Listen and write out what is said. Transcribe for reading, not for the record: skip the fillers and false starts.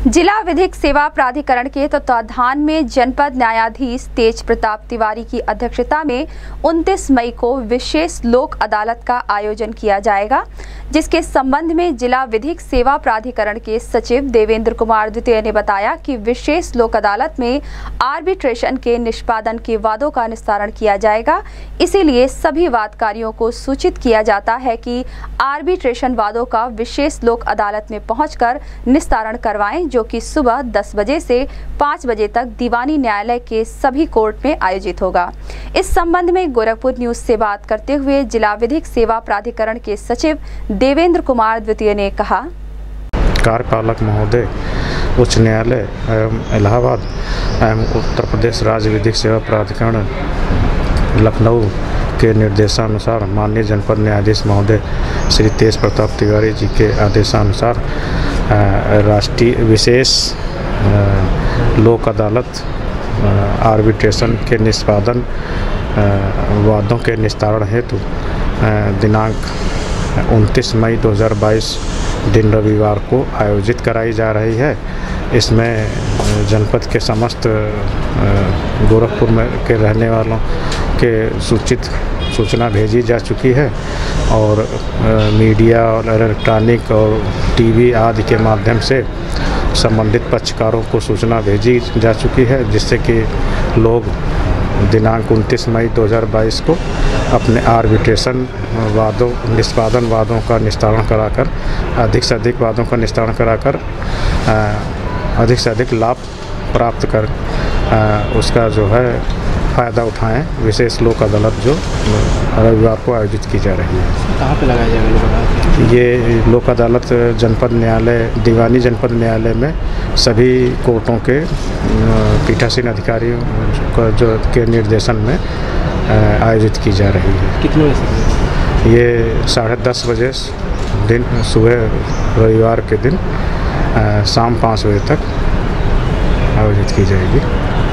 जिला विधिक सेवा प्राधिकरण के तत्वाधान में जनपद न्यायाधीश तेज प्रताप तिवारी की अध्यक्षता में 29 मई को विशेष लोक अदालत का आयोजन किया जाएगा, जिसके संबंध में जिला विधिक सेवा प्राधिकरण के सचिव देवेंद्र कुमार द्वितीय ने बताया कि विशेष लोक अदालत में आर्बिट्रेशन के निष्पादन के वादों का निस्तारण किया जाएगा। इसीलिए सभी वादकारियों को सूचित किया जाता है कि आर्बिट्रेशन वादों का विशेष लोक अदालत में पहुंचकर निस्तारण करवाएं, जो कि सुबह 10 बजे से 5 बजे तक दीवानी न्यायालय के सभी कोर्ट में आयोजित होगा। इस संबंध में गोरखपुर न्यूज से बात करते हुए जिला विधिक सेवा प्राधिकरण के सचिव देवेंद्र कुमार द्वितीय ने कहा, कार्यपालक महोदय उच्च न्यायालय एवं इलाहाबाद एवं उत्तर प्रदेश राज्य विधिक सेवा प्राधिकरण लखनऊ के निर्देशानुसार माननीय जनपद न्यायाधीश महोदय श्री तेज प्रताप तिवारी जी के आदेशानुसार राष्ट्रीय विशेष लोक अदालत आर्बिट्रेशन के निष्पादन वादों के निस्तारण हेतु दिनांक 29 मई 2022 दिन रविवार को आयोजित कराई जा रही है। इसमें जनपद के समस्त गोरखपुर में के रहने वालों के सूचना भेजी जा चुकी है और मीडिया और इलेक्ट्रॉनिक और टीवी आदि के माध्यम से संबंधित पक्षकारों को सूचना भेजी जा चुकी है, जिससे कि लोग दिनांक 29 मई 2022 को अपने आर्बिट्रेशन वादों निष्पादन वादों का निस्तारण कराकर अधिक से अधिक वादों का निस्तारण कराकर अधिक से अधिक लाभ प्राप्त कर उसका जो है फ़ायदा उठाएं। विशेष लोक अदालत जो रविवार को आयोजित की जा रही है। कहाँ पे लगाया जाएगा लोक अदालत? ये लोक अदालत जनपद न्यायालय दीवानी जनपद न्यायालय में सभी कोर्टों के पीठासीन अधिकारियों जो के निर्देशन में आयोजित की जा रही है। कितने बजे? ये 10:30 बजे दिन सुबह रविवार के दिन शाम 5 बजे तक आयोजित की जाएगी।